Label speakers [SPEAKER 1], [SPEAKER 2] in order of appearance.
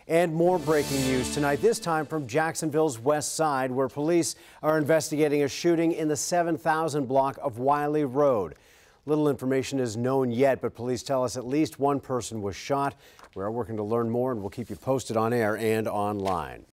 [SPEAKER 1] And more breaking news tonight, this time from Jacksonville's West Side, where police are investigating a shooting in the 7000 block of Wiley Road. Little information is known yet, but police tell us at least one person was shot. We are working to learn more, and we'll keep you posted on air and online.